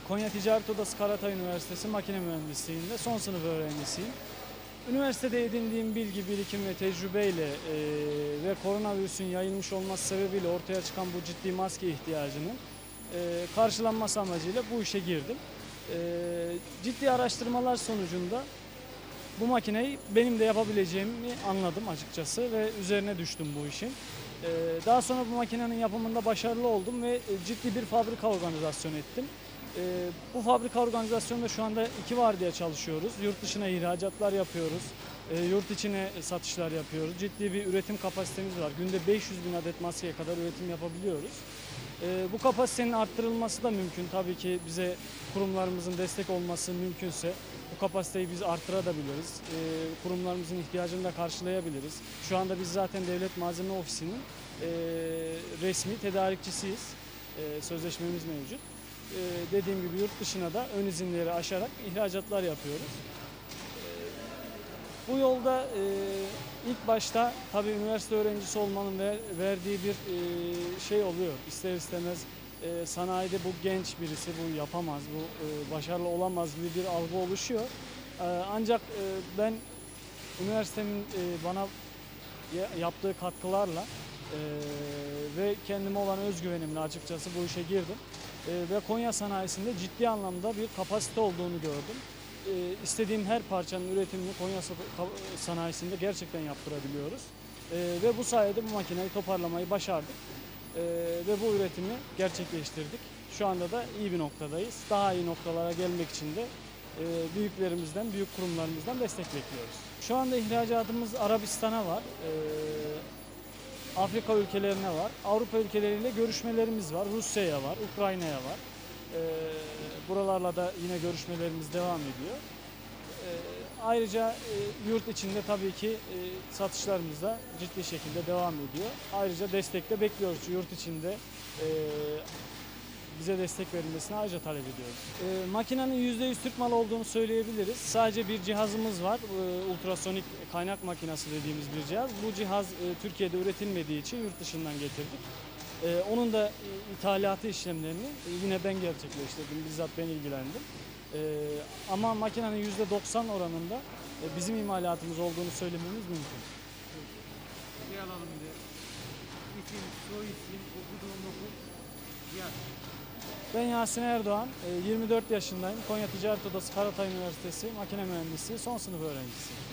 Konya Ticaret Odası Karatay Üniversitesi Makine Mühendisliği'nde son sınıf öğrencisiyim. Üniversitede edindiğim bilgi, birikim ve tecrübeyle ve koronavirüsün yayılmış olması sebebiyle ortaya çıkan bu ciddi maske ihtiyacının karşılanması amacıyla bu işe girdim. Ciddi araştırmalar sonucunda bu makineyi benim de yapabileceğimi anladım açıkçası ve üzerine düştüm bu işin. Daha sonra bu makinenin yapımında başarılı oldum ve ciddi bir fabrika organizasyon ettim. Bu fabrika organizasyonunda şu anda 2 vardiya çalışıyoruz. Yurt dışına ihracatlar yapıyoruz. Yurt içine satışlar yapıyoruz. Ciddi bir üretim kapasitemiz var. Günde 500 bin adet maskeye kadar üretim yapabiliyoruz. Bu kapasitenin arttırılması da mümkün. Tabii ki bize kurumlarımızın destek olması mümkünse bu kapasiteyi biz arttırabiliriz. Kurumlarımızın ihtiyacını da karşılayabiliriz. Şu anda biz zaten Devlet Malzeme Ofisi'nin resmi tedarikçisiyiz. Sözleşmemiz mevcut. Dediğim gibi yurt dışına da ön izinleri aşarak ihracatlar yapıyoruz. Bu yolda ilk başta tabii üniversite öğrencisi olmanın verdiği bir şey oluyor. İster istemez sanayide bu genç birisi, bu yapamaz, bu başarılı olamaz gibi bir algı oluşuyor. Ancak ben üniversitemin bana yaptığı katkılarla ve kendime olan özgüvenimle açıkçası bu işe girdim. Ve Konya sanayisinde ciddi anlamda bir kapasite olduğunu gördüm. İstediğim her parçanın üretimini Konya sanayisinde gerçekten yaptırabiliyoruz. Ve bu sayede bu makineyi toparlamayı başardık. Ve bu üretimi gerçekleştirdik. Şu anda da iyi bir noktadayız. Daha iyi noktalara gelmek için de büyüklerimizden, büyük kurumlarımızdan destek bekliyoruz. Şu anda ihracatımız Arabistan'a var. Afrika ülkelerine var. Avrupa ülkeleriyle görüşmelerimiz var. Rusya'ya var, Ukrayna'ya var. Buralarla da yine görüşmelerimiz devam ediyor. Ayrıca yurt içinde tabii ki satışlarımız da ciddi şekilde devam ediyor. Ayrıca destek de bekliyoruz. Yurt içinde bize destek verilmesini ayrıca talep ediyoruz. Makinenin %100 Türk malı olduğunu söyleyebiliriz. Sadece bir cihazımız var. Ultrasonik kaynak makinesi dediğimiz bir cihaz. Bu cihaz Türkiye'de üretilmediği için yurt dışından getirdik. Onun da ithalatı işlemlerini yine ben gerçekleştirdim. Bizzat ben ilgilendim. Ama makinenin %90 oranında bizim imalatımız olduğunu söylememiz mümkün. Bir alalım bir de. İsim, soy isim, okuduğum okul, yaş. Ben Yasin Erdoğan, 24 yaşındayım. Konya Ticaret Odası Karatay Üniversitesi Makine Mühendisliği son sınıf öğrencisiyim.